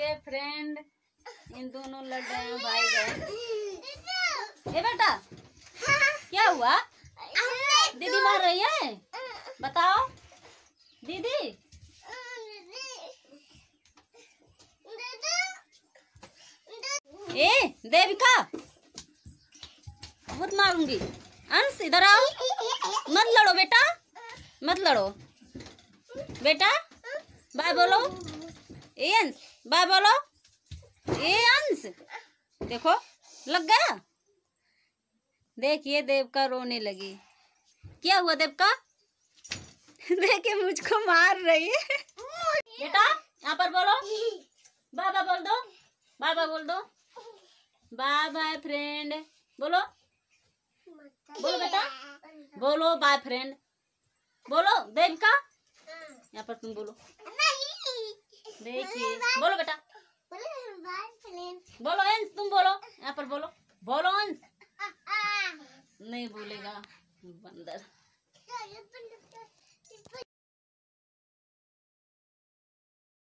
देखिए फ्रेंड, इन दोनों लड़ रहे हैं भाई बहन। ए बेटा, क्या हुआ? दीदी मार रही है? बताओ दीदी। ए देविका, बहुत मारूंगी। अंश इधर आओ, मत लड़ो बेटा, मत लड़ो बेटा। बाय बोलो। ए अंश बाय बोलो। ए अंश देखो लग गया। देखिए देविका रोने लगी। क्या हुआ देविका? देखिए मुझको मार रही है। बेटा यहाँ पर बोलो, बाबा बोल दो, बाबा बोल दो। बाय बाय फ्रेंड बोलो, बोलो बेटा, बोलो बाय फ्रेंड बोलो। देविका यहाँ पर तुम बोलो। देखिए बोलो बेटा, बोलो अंश, तुम बोलो यहाँ पर बोलो, बोलो अंश। नहीं बोलेगा बंदर।